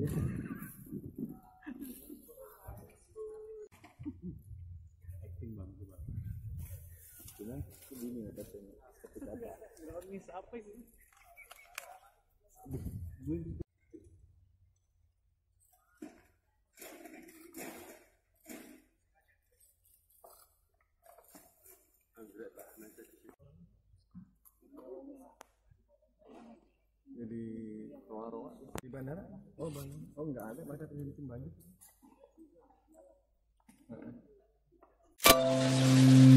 Acting bang, coba. Cuma begini ya katanya. Ketika ada. Ironis apa sih? Gue jadi roa-roa di bandara. Oh bang, oh nggak ada, mereka tinggal bikin banjir.